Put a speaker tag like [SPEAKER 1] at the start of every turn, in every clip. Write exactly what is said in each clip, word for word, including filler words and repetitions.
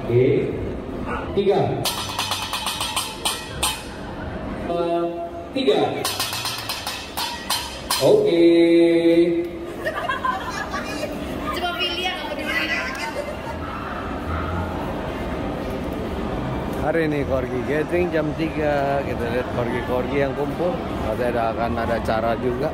[SPEAKER 1] Oke, tiga, uh, tiga. Oke.
[SPEAKER 2] Coba pilih yang apa dulu.
[SPEAKER 3] Hari ini Corgi Gathering jam tiga. Kita lihat Corgi-Corgi yang kumpul. Ada akan ada acara juga.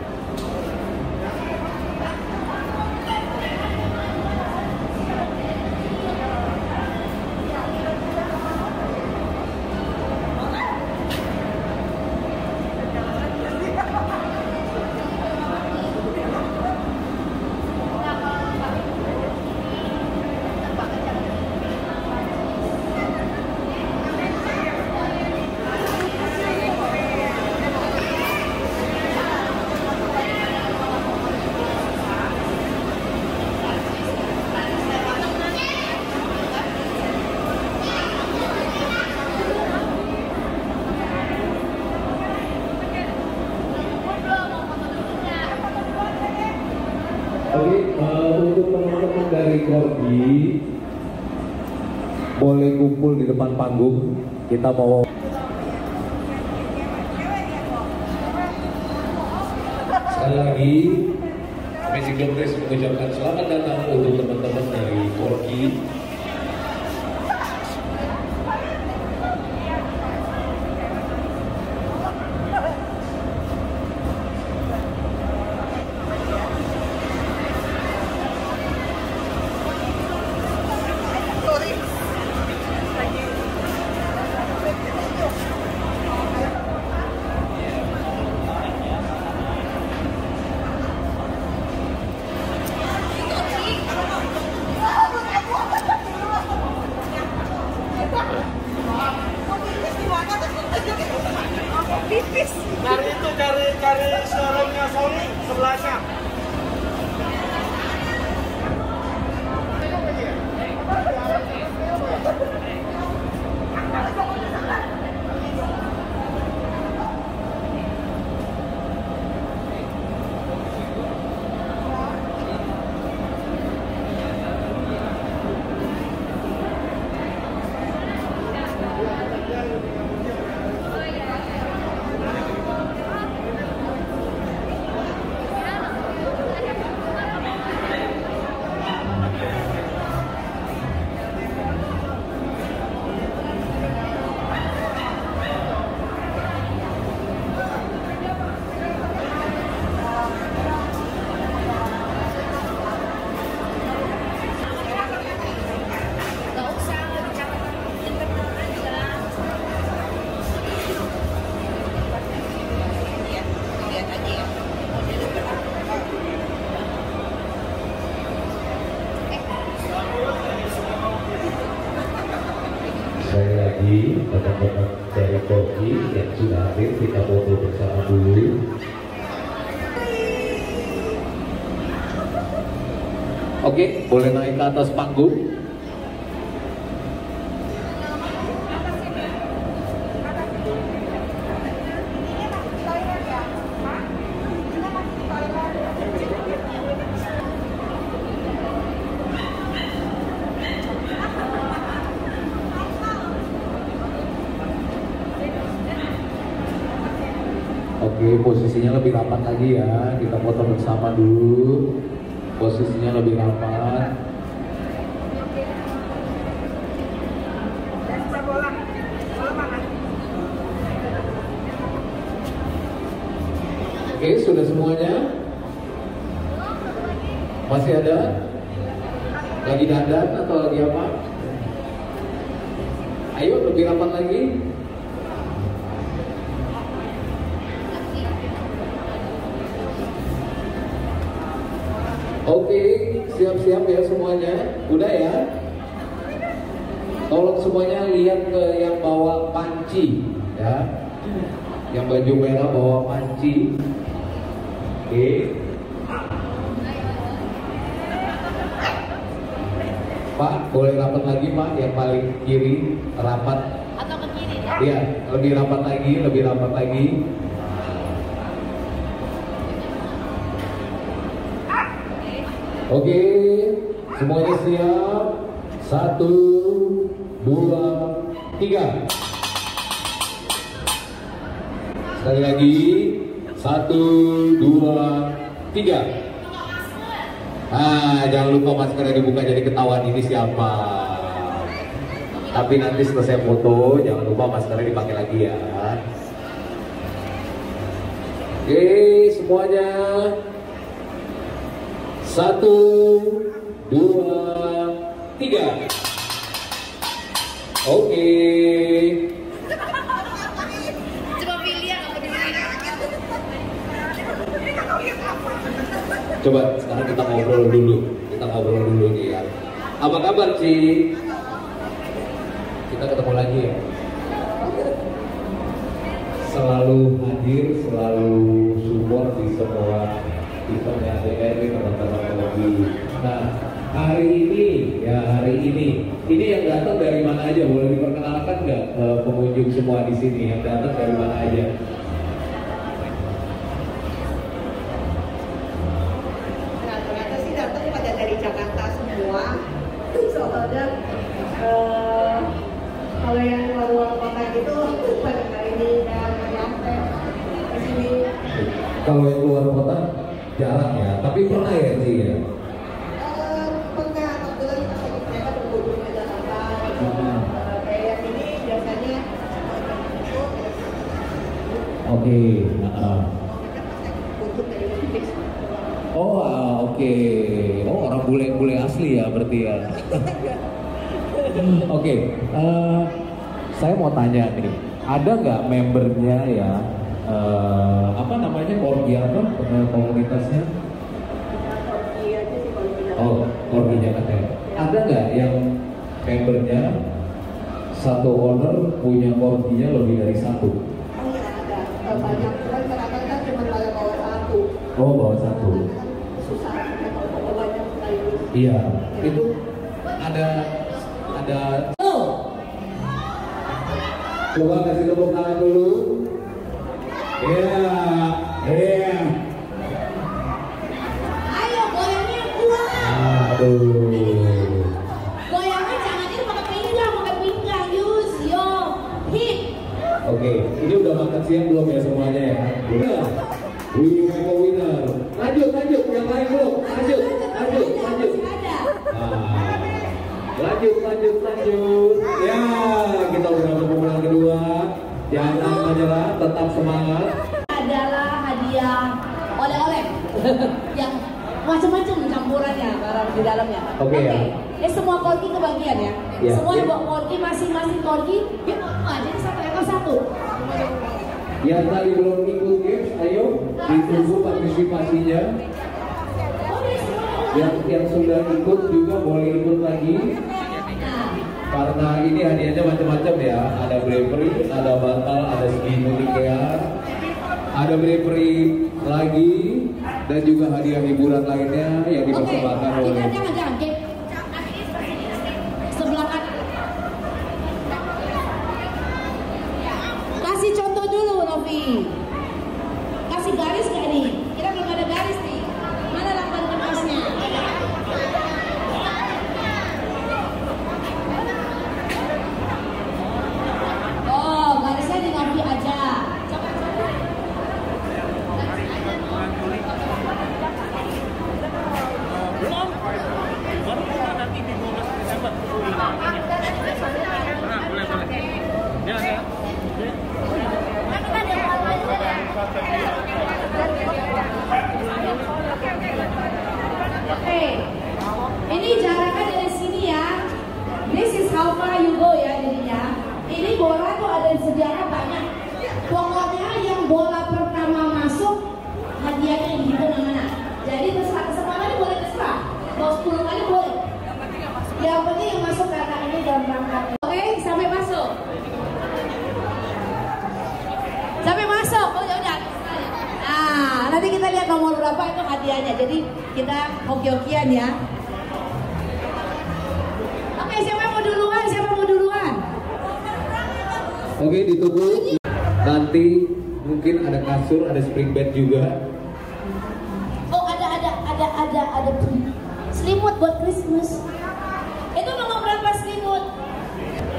[SPEAKER 1] Oke, uh, untuk teman-teman dari Corgi boleh kumpul di depan panggung. Kita mau sekali lagi Amazing Jompres mengucapkan selamat datang untuk teman-teman dari Corgi.
[SPEAKER 2] Pipis.
[SPEAKER 4] Cari itu, cari cari showroomnya Sony sebelahnya.
[SPEAKER 1] Sekali lagi teman-teman dari Corgi yang sudah hadir, kita foto bersama dulu. Oke, boleh naik ke atas panggung. Oke, posisinya lebih rapat lagi ya. Kita foto bersama dulu. Posisinya lebih rapat. Oke, sudah semuanya? Masih ada? Lagi dandan atau lagi apa? Ayo lebih rapat lagi. Oke, siap-siap ya semuanya. Udah ya? Tolong semuanya lihat ke yang bawa panci ya. Yang baju merah bawa panci. Oke. Pak, boleh rapat lagi Pak, yang paling kiri rapat.
[SPEAKER 2] Atau ke kiri ya?
[SPEAKER 1] Iya, lebih rapat lagi, lebih rapat lagi. Oke, semuanya siap. Satu, dua, tiga. Sekali lagi, satu, dua, tiga. Ah, jangan lupa maskernya dibuka jadi ketahuan ini siapa. Tapi nanti selesai foto, jangan lupa maskernya dipakai lagi ya. Oke, semuanya. Satu, dua, tiga. Oke.
[SPEAKER 2] Coba pilih yang apa dulu.
[SPEAKER 1] Coba sekarang kita ngobrol dulu. Kita ngobrol dulu nih ya. Apa kabar, Ci? Kita ketemu lagi ya. Selalu hadir, selalu support di semua eventnya D R W teman-teman lagi. Nah, hari ini ya hari ini ini yang datang dari mana aja? Boleh diperkenalkan nggak uh, pengunjung semua di sini yang datang dari mana aja?
[SPEAKER 5] Nah, ternyata sih datang pada dari Jakarta semua. Soalnya eh, kalau yang luar kota gitu pada kali ini dan nyampe di sini.
[SPEAKER 1] Kalau yang luar kota jarang ya, tapi pernah ya sih ya.
[SPEAKER 5] Eh, pernah kebetulan mereka berkunjung ke Jakarta.
[SPEAKER 1] Hmm.
[SPEAKER 5] Eh, kayak yang ini biasanya
[SPEAKER 1] Oke. Nah,
[SPEAKER 5] untuk dari Olympic.
[SPEAKER 1] oh ah, oke. Oh orang bule-bule asli ya berarti ya. Oke. eh, saya mau tanya nih, ada nggak membernya ya? eh, apa namanya Korgi apa eh, komunitasnya?
[SPEAKER 5] Korgi aja sih kalau tidak.
[SPEAKER 1] Oh, Korgi Jakarta. Ada nggak yang membernya satu owner punya Korginya lebih dari satu?
[SPEAKER 5] Oh iya ada. Eh, banyak kan kadang kan cuma kalau bawa satu.
[SPEAKER 1] Oh, bawa satu.
[SPEAKER 5] Susah kalau bawa banyak sekaligus.
[SPEAKER 1] Iya, itu ada ada. Coba kasih tepuk tangan dulu. Iya, iya.
[SPEAKER 2] Ayo goyangnya kuat.
[SPEAKER 1] Aduh.
[SPEAKER 2] Goyangnya jangan ini pakai pinggang, pakai pinggang. Use your hip.
[SPEAKER 1] Oke, ini udah makan siang belum ya semuanya ya? Udah. We have a winner. Lanjut, lanjut, yang lain belum? Lanjut, lanjut, lanjut.
[SPEAKER 2] Masih ada.
[SPEAKER 1] Ah, lanjut, lanjut, lanjut. Ya, kita udah pemenang kedua. Jangan menyerah, tetap semangat.
[SPEAKER 2] Adalah hadiah oleh-oleh yang macam-macam campurannya barang di dalamnya.
[SPEAKER 1] Oke, ya.
[SPEAKER 2] Ini semua korgi kebagian ya.
[SPEAKER 1] Ya,
[SPEAKER 2] Semua
[SPEAKER 1] ya.
[SPEAKER 2] bawa korgi masing-masing korgi. Yuk, ah, jadi satu ekor satu.
[SPEAKER 1] Yang tadi belum ikut games, ayo ditunggu partisipasinya. Yang yang sudah ikut juga boleh ikut lagi. Karena ini hadiahnya macam-macam ya. Ada bravery, ada bantal, ada segini IKEA, ada bravery lagi, dan juga hadiah hiburan lainnya yang dipersembahkan
[SPEAKER 2] Oke,
[SPEAKER 1] oleh.
[SPEAKER 2] kita jangan jangan Gap. Sebelah kanan. Kasih contoh dulu, Novi. Kasih garis nggak nih? Kita belum ada garis nih. Mana lampan kertasnya? Oh, garisnya di Novi aja. Coba coba. Oke, ini jaraknya dari sini ya. This is how far you go ya jadinya. Ini bola tuh ada disediakan banyak. Pokoknya yang bola pertama masuk hadiahnya yang dihitung yang mana. Jadi terserah sepuluh kali boleh terserah. Mau sepuluh kali boleh. Yang penting yang masuk karena ini dalam rangka. Oke, sampai masuk. Sampai masuk. Oh ya udah. Nah, nanti kita lihat nomor berapa itu hadiahnya. Jadi kita hoki-hokian ya. Oke, siapa yang mau duluan? Siapa yang mau duluan?
[SPEAKER 1] Oke, ditunggu. Nanti mungkin ada kasur, ada spring bed juga.
[SPEAKER 2] Oh, ada ada ada ada ada selimut buat Christmas. Itu nomor berapa selimut?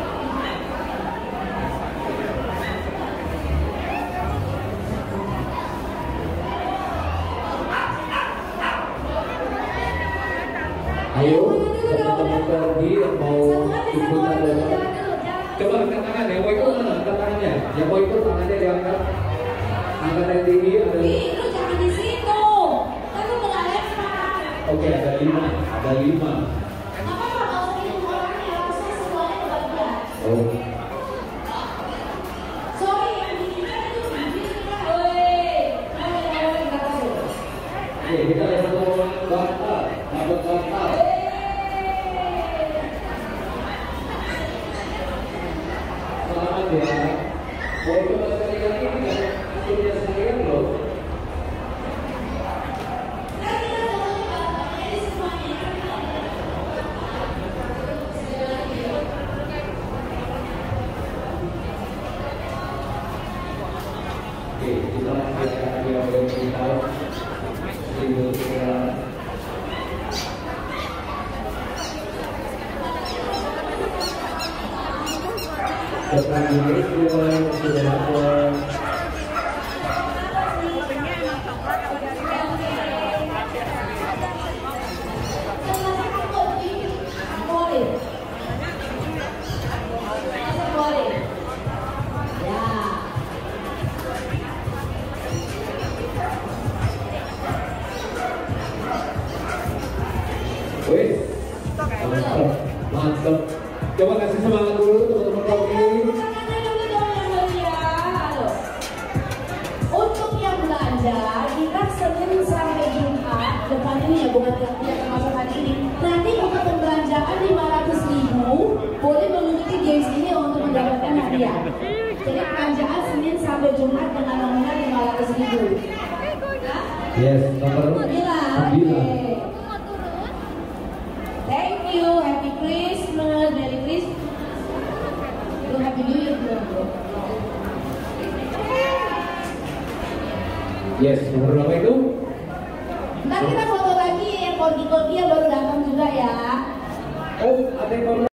[SPEAKER 1] korgi yang mau
[SPEAKER 2] Satu aja, satu
[SPEAKER 1] ikutan
[SPEAKER 2] orang dulu,
[SPEAKER 1] lomba.
[SPEAKER 2] jangan dulu, jangan.
[SPEAKER 1] Coba angkat tangan, yang mau ikut mana? Angkat tangannya. Yang mau ikut tangannya diangkat. Angkat yang tinggi. Ada.
[SPEAKER 2] Ih, lu jangan di situ. Kan lu kena lempar.
[SPEAKER 1] Oke, ada lima. Ada lima.
[SPEAKER 2] Nggak apa-apa, nggak usah hitung orangnya, langsung semuanya kebagian.
[SPEAKER 1] Oh.
[SPEAKER 2] Sorry, yang di sini itu di sini. Woi, kamu yang boleh nggak tahu.
[SPEAKER 1] Oke, kita ada satu orang bantal. Dapat bantal. Selamat ya. Boleh coba sekali lagi kan? Punya sekalian loh. Oke, kita lanjutkan dia boleh beritahu. Ibu segera. Selanjutnya sudah dapat. Wih, mantap, mantap. Coba kasih semangat dulu teman-teman kami.
[SPEAKER 2] Untuk yang belanja, kita Senin sampai Jumat depan ini ya, bukan yang termasuk hari ini. Nanti untuk pembelanjaan lima ratus ribu boleh mengikuti games ini untuk mendapatkan hadiah. Jadi belanjaan Senin sampai Jumat dengan nominal lima ratus ribu.
[SPEAKER 1] Yes, nomor
[SPEAKER 2] Sembilan.
[SPEAKER 1] sembilan.
[SPEAKER 2] Oke. Thank you, Happy Christmas, Merry Christmas. Lu Happy New Year belum bro?
[SPEAKER 1] Yes, nomor berapa itu?
[SPEAKER 2] Ntar kita foto lagi yang korgi-korgi yang baru datang juga ya.
[SPEAKER 1] Oh, ada yang baru